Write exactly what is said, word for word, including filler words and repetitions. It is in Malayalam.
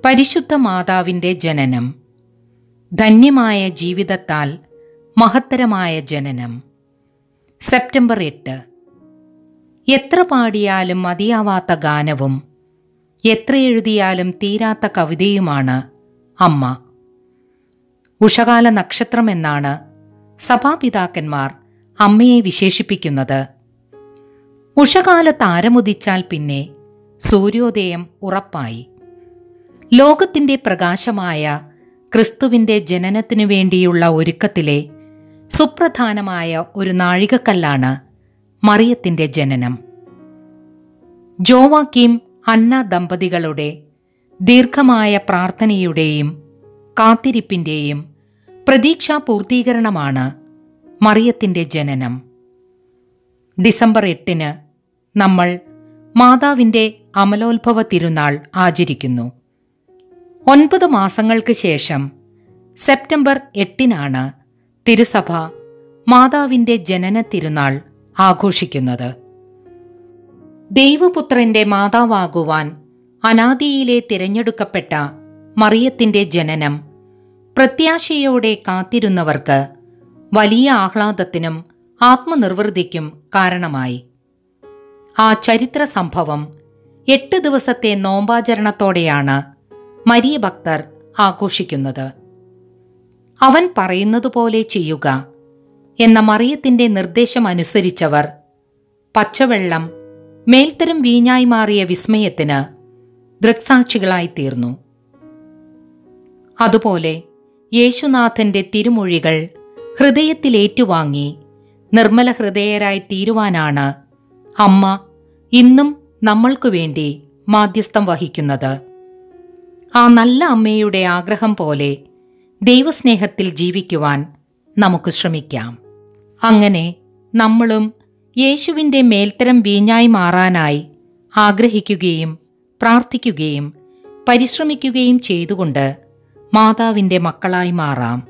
പരിശുദ്ധ മാതാവിൻ്റെ ജനനം. ധന്യമായ ജീവിതത്താൽ മഹത്തരമായ ജനനം. സെപ്റ്റംബർ എട്ട്. എത്ര പാടിയാലും മതിയാവാത്ത ഗാനവും എത്ര എഴുതിയാലും തീരാത്ത കവിതയുമാണ് അമ്മ. ഉഷകാല നക്ഷത്രമെന്നാണ് സഭാപിതാക്കന്മാർ അമ്മയെ വിശേഷിപ്പിക്കുന്നത്. ഉഷകാല താരമുദിച്ചാൽ പിന്നെ സൂര്യോദയം ഉറപ്പായി. ലോകത്തിൻ്റെ പ്രകാശമായ ക്രിസ്തുവിൻ്റെ ജനനത്തിനു വേണ്ടിയുള്ള ഒരുക്കത്തിലെ സുപ്രധാനമായ ഒരു നാഴികക്കല്ലാണ് മറിയത്തിൻ്റെ ജനനം. ജോവാക്കീം അന്ന ദമ്പതികളുടെ ദീർഘമായ പ്രാർത്ഥനയുടെയും കാത്തിരിപ്പിൻ്റെയും പ്രതീക്ഷാ പൂർത്തീകരണമാണ് മറിയത്തിൻ്റെ ജനനം. ഡിസംബർ എട്ടിന് നമ്മൾ മാതാവിൻ്റെ അമലോത്ഭവ തിരുനാൾ ആചരിക്കുന്നു. ഒൻപത് മാസങ്ങൾക്ക് ശേഷം സെപ്റ്റംബർ എട്ടിനാണ് തിരുസഭ മാതാവിൻ്റെ ജനന തിരുനാൾ ആഘോഷിക്കുന്നത്. ദൈവപുത്രന്റെ മാതാവാകുവാൻ അനാദിയിലെ തിരഞ്ഞെടുക്കപ്പെട്ട മറിയത്തിൻ്റെ ജനനം പ്രത്യാശയോടെ കാത്തിരുന്നവർക്ക് വലിയ ആഹ്ലാദത്തിനും ആത്മനിർവൃതിക്കും കാരണമായി. ആ ചരിത്ര സംഭവം എട്ട് ദിവസത്തെ നോമ്പാചരണത്തോടെയാണ് മരിയ ഭക്തർ ആഘോഷിക്കുന്നത്. അവൻ പറയുന്നതുപോലെ ചെയ്യുക എന്ന മറിയത്തിൻ്റെ നിർദ്ദേശമനുസരിച്ചവർ പച്ചവെള്ളം മേൽത്തരം വീഞ്ഞായി മാറിയ വിസ്മയത്തിന് ദൃക്സാക്ഷികളായിത്തീർന്നു. അതുപോലെ യേശുനാഥന്റെ തിരുമൊഴികൾ ഹൃദയത്തിലേറ്റുവാങ്ങി നിർമ്മല ഹൃദയരായി തീരുവാനാണ് അമ്മ ഇന്നും നമ്മൾക്കു വേണ്ടി മാധ്യസ്ഥം വഹിക്കുന്നത്. ആ നല്ല അമ്മയുടെ ആഗ്രഹം പോലെ ദൈവസ്നേഹത്തിൽ ജീവിക്കുവാൻ നമുക്ക് ശ്രമിക്കാം. അങ്ങനെ നമ്മളും യേശുവിൻ്റെ മേൽത്തരം വീഞ്ഞായി മാറാനായി ആഗ്രഹിക്കുകയും പ്രാർത്ഥിക്കുകയും പരിശ്രമിക്കുകയും ചെയ്തുകൊണ്ട് മാതാവിൻ്റെ മക്കളായി മാറാം.